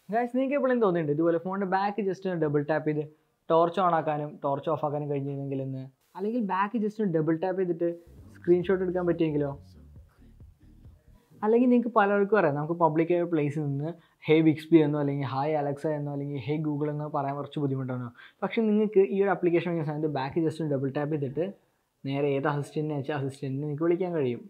Guys നിങ്ങൾക്ക് എപ്പോഴും തോന്നിയിട്ടുണ്ട് ഇതുപോലെ ഫോണിൻ്റെ ബാക്ക് ജസ്റ്റ് ഡബിൾ ടാപ്പ് ചെയ്ത് ടോർച്ച് ഓൺ ആക്കാനും ടോർച്ച് ഓഫ് ആക്കാനും കഴിഞ്ഞിരുന്നെങ്കിൽ എന്ന്, അല്ലെങ്കിൽ ബാക്ക് ജസ്റ്റ് ഡബിൾ ടാപ്പ് ചെയ്തിട്ട് സ്ക്രീൻഷോട്ട് എടുക്കാൻ പറ്റിയെങ്കിലോ? അല്ലെങ്കിൽ നിങ്ങൾക്ക് പലർക്കും അറിയാം നമുക്ക് പബ്ലിക് ആയ പ്ലേസിൽ നിന്ന് ഹേ വിക്സ്ബി എന്നോ അല്ലെങ്കിൽ ഹായ് അലക്സ എന്നോ അല്ലെങ്കിൽ ഹേ ഗൂഗിൾ എന്നോ പറയാൻ കുറച്ച് ബുദ്ധിമുട്ടാണ്. പക്ഷേ നിങ്ങൾക്ക് ഈ ഒരു ആപ്ലിക്കേഷൻ വാങ്ങിയ സമയത്ത് ബാക്ക് ജസ്റ്റ് ഡബിൾ ടാപ്പ് ചെയ്തിട്ട് നേരെ ഏത് അസിസ്റ്റൻറ്റിനെ വെച്ചാൽ അസിസ്റ്റൻറ്റിനെ നിങ്ങൾക്ക് വിളിക്കാൻ കഴിയും.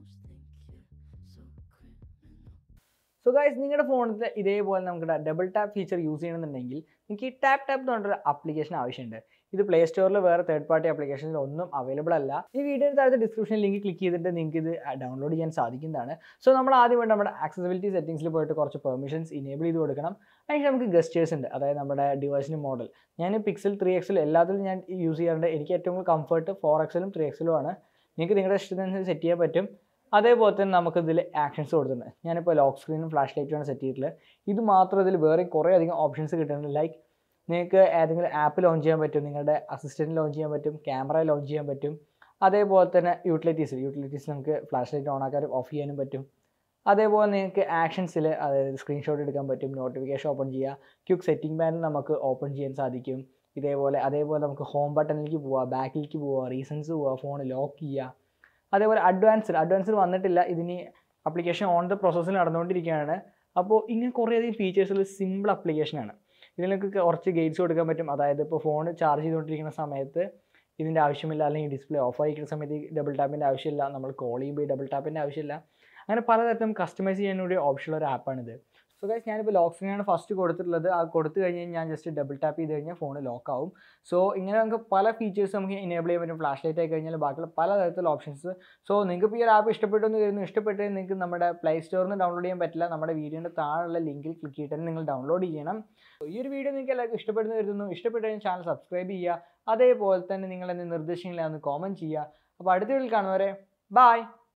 സോ ഗൈസ് നിങ്ങളുടെ ഫോണിൽ ഇതേപോലെ നമുക്ക് ഡബിൾ ടാപ്പ് ഫീച്ചർ യൂസ് ചെയ്യണമെന്നുണ്ടെങ്കിൽ നിങ്ങൾക്ക് ഈ ടാപ്പ് എന്ന് പറഞ്ഞൊരു ആപ്ലിക്കേഷൻ ആവശ്യമുണ്ട്. ഇത് പ്ലേ സ്റ്റോറിൽ വേറെ തേർഡ് പാർട്ടി ആപ്ലിക്കേഷനിൽ ഒന്നും അവൈലബിൾ അല്ല. ഈ വീഡിയോയുടെ താഴത്തെ ഡിസ്ക്രിപ്ഷൻ ലിങ്ക് ക്ലിക്ക് ചെയ്തിട്ട് നിങ്ങൾക്ക് ഇത് ഡൗൺലോഡ് ചെയ്യാൻ സാധിക്കുന്നതാണ്. സോ നമ്മൾ ആദ്യമായിട്ട് നമ്മുടെ ആക്സസിബിലിറ്റി സെറ്റിംഗ്സിൽ പോയിട്ട് കുറച്ച് പെർമിഷൻസ് ഇനേബിൾ ചെയ്ത് കൊടുക്കണം. അതിന് നമുക്ക് ഗസ്റ്റേഴ്സ് ഉണ്ട്, അതായത് നമ്മുടെ ഡിവൈസിന് മോഡൽ. ഞാൻ പിക്സൽ 3XL എല്ലാത്തിലും ഞാൻ യൂസ് ചെയ്യാറുണ്ട്. എനിക്ക് ഏറ്റവും കൂടുതൽ കംഫർട്ട് 4XL 3XL ആണ്. നിങ്ങൾക്ക് നിങ്ങളുടെ ഇഷ്ടത്തിനനുസരിച്ച് സെറ്റ് ചെയ്യാൻ പറ്റും. അതേപോലെ തന്നെ നമുക്ക് ഇതിൽ ആക്ഷൻസ് കൊടുത്തിട്ടുണ്ട്. ഞാനിപ്പോൾ ലോക്ക് സ്ക്രീനും ഫ്ലാഷ് ലൈറ്റുമാണ് സെറ്റ് ചെയ്തിട്ടുള്ളത്. ഇത് മാത്രം ഇതിൽ വേറെ കുറേ അധികം ഓപ്ഷൻസ് കിട്ടുന്നുണ്ട്. ലൈക്ക് നിങ്ങൾക്ക് ഏതെങ്കിലും ആപ്പ് ലോഞ്ച് ചെയ്യാൻ പറ്റും, നിങ്ങളുടെ അസിസ്റ്റൻറ്റ് ലോഞ്ച് ചെയ്യാൻ പറ്റും, ക്യാമറ ലോഞ്ച് ചെയ്യാൻ പറ്റും. അതേപോലെ തന്നെ യൂട്ടിലിറ്റീസ് നമുക്ക് ഫ്ലാഷ് ലൈറ്റ് ഓൺ ആക്കാനും ഓഫ് ചെയ്യാനും പറ്റും. അതേപോലെ നിങ്ങൾക്ക് ആക്ഷൻസിൽ അതായത് സ്ക്രീൻഷോട്ട് എടുക്കാൻ പറ്റും, നോട്ടിഫിക്കേഷൻ ഓപ്പൺ ചെയ്യുക, ക്വിക്ക് സെറ്റിംഗ് പാനൽ നമുക്ക് ഓപ്പൺ ചെയ്യാൻ സാധിക്കും. അതേപോലെ നമുക്ക് ഹോം ബട്ടണിലേക്ക് പോവുക, ബാക്കിലേക്ക് പോവുക, റീസൺസ് പോവുക, ഫോൺ ലോക്ക് ചെയ്യുക. അതേപോലെ അഡ്വാൻസിൽ വന്നിട്ടില്ല, ഇതിന് ആപ്ലിക്കേഷൻ ഓൺ ദ പ്രോസസ്സിൽ നടന്നുകൊണ്ടിരിക്കുകയാണ്. അപ്പോൾ ഇങ്ങനെ കുറേയധികം ഫീച്ചേഴ്സുള്ള സിമ്പിൾ ആപ്ലിക്കേഷനാണ്. ഇതിനൊക്കെ കുറച്ച് ഗൈഡ്സ് കൊടുക്കാൻ പറ്റും. അതായത് ഇപ്പോൾ ഫോൺ ചാർജ് ചെയ്തുകൊണ്ടിരിക്കുന്ന സമയത്ത് ഇതിൻ്റെ ആവശ്യമില്ല, അല്ലെങ്കിൽ ഡിസ്പ്ലേ ഓഫ് ആയിരിക്കുന്ന സമയത്ത് ഡബിൾ ടാപ്പിൻ്റെ ആവശ്യമില്ല, നമ്മൾ കോൾ ചെയ്യുമ്പോൾ ഡബിൾ ടാപ്പിൻ്റെ ആവശ്യമില്ല. അങ്ങനെ പലതരത്തിലും കസ്റ്റമൈസ് ചെയ്യാനൂടി ഓപ്ഷനുള്ള ഒരു ആപ്പാണിത്. സോ ഗൈസ് ഞാനിപ്പോൾ ലോക്ക് സ്ക്രീനാണ് ഫസ്റ്റ് കൊടുത്തിട്ടുള്ളത്. ആ കൊടുത്തു കഴിഞ്ഞ് ഞാൻ ജസ്റ്റ് ഡബിൾ ടാപ്പ് ചെയ്ത് കഴിഞ്ഞാൽ ഫോൺ ലോക്ക് ആവും. സോ ഇങ്ങനെ നമുക്ക് പല ഫീച്ചേഴ്സ് നമുക്ക് ഇനേബിൾ ചെയ്യാൻ പറ്റും. ഫ്ലാഷ് ലൈറ്റ് ആയി കഴിഞ്ഞാൽ ബാക്കിയുള്ള പലതരത്തിലുള്ള ഓപ്ഷൻസ്. സോ നിങ്ങൾക്ക് ഈ ഒരു ആപ്പ് ഇഷ്ടപ്പെട്ടെന്ന് കരുതുന്നു. ഇഷ്ടപ്പെട്ട് നിങ്ങൾക്ക് നമ്മുടെ പ്ലേ സ്റ്റോറിൽ നിന്ന് ഡൗൺലോഡ് ചെയ്യാൻ പറ്റില്ല. നമ്മുടെ വീഡിയോൻ്റെ താഴെയുള്ള ലിങ്കിൽ ക്ലിക്ക് ചെയ്തിട്ട് നിങ്ങൾ ഡൗൺലോഡ് ചെയ്യണം. ഈ ഒരു വീഡിയോ നിങ്ങൾക്ക് എല്ലാവർക്കും ഇഷ്ടപ്പെടുന്നു കരുതുന്നു. ഇഷ്ടപ്പെട്ട് കഴിഞ്ഞാൽ ചാനൽ സബ്സ്ക്രൈബ് ചെയ്യുക. അതേപോലെ തന്നെ നിങ്ങൾ എന്തെങ്കിലും നിർദ്ദേശങ്ങളിലാണെന്ന് കോമൻറ്റ് ചെയ്യുക. അപ്പോൾ അടുത്ത വീഡിയോയിൽ കാണുന്നവരെ ബൈ.